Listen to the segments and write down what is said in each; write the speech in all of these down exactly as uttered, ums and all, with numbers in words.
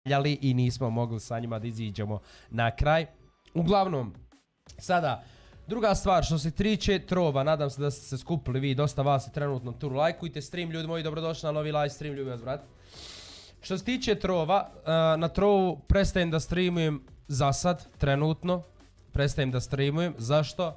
ljali i nismo mogli sa njima da iziđemo na kraj. Uglavnom, sada, druga stvar što se tiče trova, nadam se da ste se skupili vi, dosta vas je trenutno tu, lajkujte stream, ljudi moji, dobrodošli na novi live stream, ljubim vas, brat. Što se tiče trova, na trovu prestajem da streamujem za sad, trenutno, prestajem da streamujem, zašto?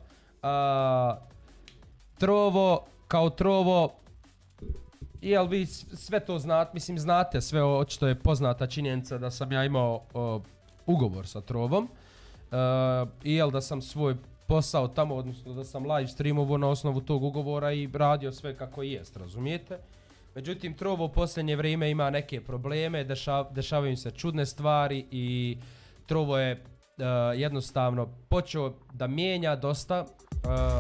Trovo, kao trovo, jel vi sve to znate, mislim znate sve, očito je poznata činjenica da sam ja imao o, ugovor sa trovom uh, i jel da sam svoj posao tamo, odnosno da sam live streamovo na osnovu tog ugovora i radio sve kako i jest, razumijete? Međutim, trovo u posljednje vrijeme ima neke probleme, dešav, dešavaju se čudne stvari i trovo je uh, jednostavno počeo da mijenja dosta, uh,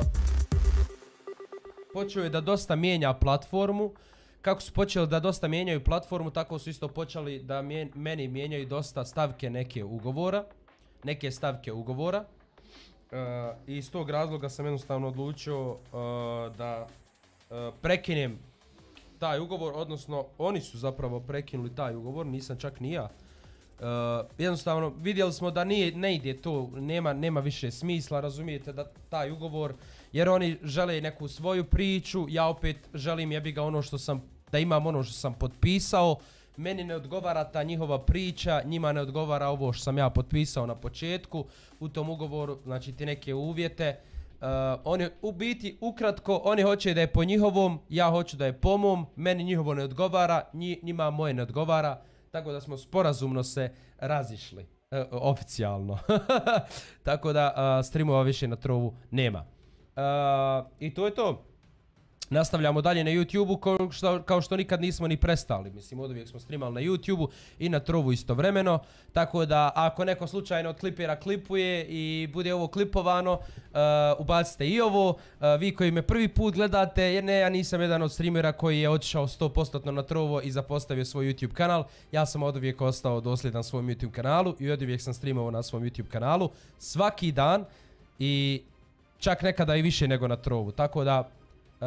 počeo je da dosta mijenja platformu. Kako su počeli da dosta mijenjaju platformu, tako su isto počeli da mjen, meni mijenjaju dosta stavke neke ugovora. Neke stavke ugovora. Uh, I iz tog razloga sam jednostavno odlučio uh, da uh, prekinem taj ugovor, odnosno oni su zapravo prekinuli taj ugovor, nisam čak ni ja. Uh, jednostavno vidjeli smo da nije, ne ide to, nema, nema više smisla, razumijete, da taj ugovor, jer oni žele neku svoju priču, ja opet želim jebi ga ono što sam, da imam ono što sam potpisao, meni ne odgovara ta njihova priča, njima ne odgovara ovo što sam ja potpisao na početku u tom ugovoru, znači ti neke uvjete. Uh, oni u biti ukratko, oni hoće da je po njihovom, ja hoću da je po mom, meni njihovo ne odgovara, nji, njima moje ne odgovara. Tako da smo sporazumno se razišli, e, oficijalno. Tako da uh, streamova više na trovu nema. Uh, I to je to. Nastavljamo dalje na YouTube-u kao što, kao što nikad nismo ni prestali. Mislim, od uvijek smo streamali na YouTube-u i na trovu istovremeno. Tako da ako neko slučajno od klipera klipuje i bude ovo klipovano, uh, ubacite i ovo. Uh, vi koji me prvi put gledate, jer ne, ja nisam jedan od streamera koji je otišao sto posto na trovo i zapostavio svoj YouTube kanal. Ja sam od uvijek ostao dosljedan svom YouTube kanalu i od uvijek sam streamovao na svom YouTube kanalu. Svaki dan i čak nekada i više nego na trovu. Tako da Uh,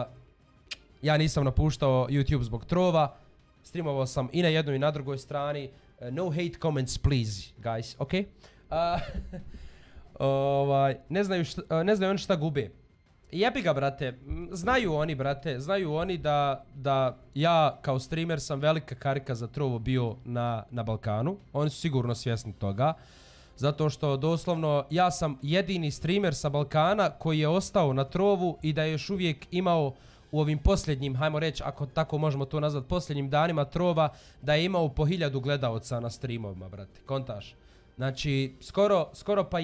ja nisam napuštao YouTube zbog trova, streamovao sam i na jednoj i na drugoj strani. Uh, no hate comments please, guys, ok? Uh, ovaj, ne znaju šta, uh, ne znaju oni šta gube. Jebi ga, brate, znaju oni, brate, znaju oni da, da ja kao streamer sam velika karika za trovo bio na, na Balkanu. Oni su sigurno svjesni toga. Zato što doslovno ja sam jedini streamer sa Balkana koji je ostao na trovu i da je još uvijek imao u ovim posljednjim, hajmo reći, ako tako možemo to nazvat, posljednjim danima trova, da je imao po hiljadu gledaoca na streamovima, brate, kontaš. Znači, skoro, skoro pa